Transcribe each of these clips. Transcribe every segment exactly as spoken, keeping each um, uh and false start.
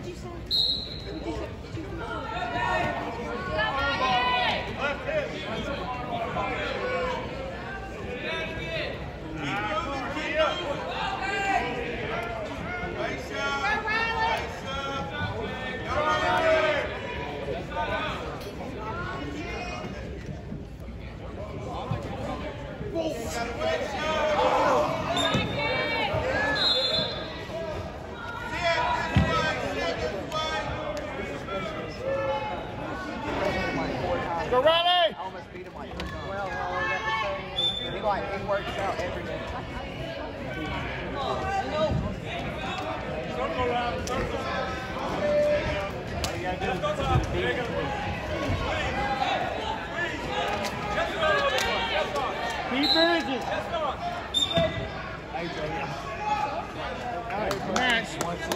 I almost beat him like three times. Well, he like he works out every day. Circle around, circle around. All you gotta do is beat him. Keep finishing. Hey, Jay. Match.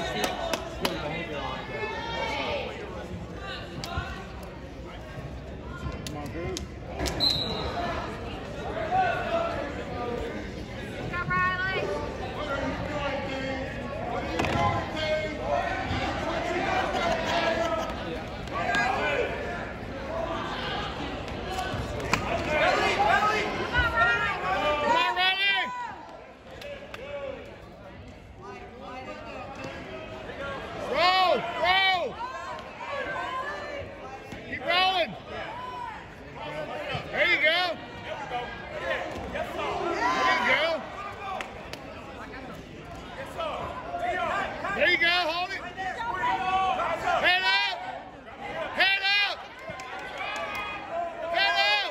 There you go, hold it. Head up. Head up. Head up.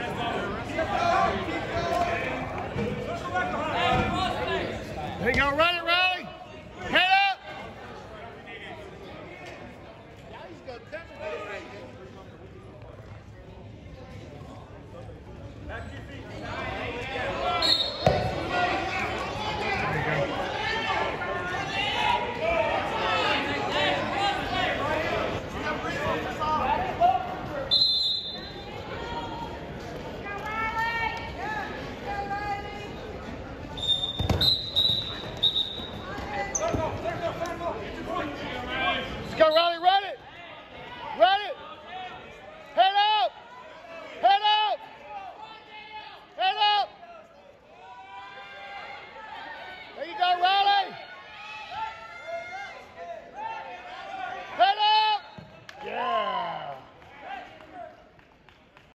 There you go, right.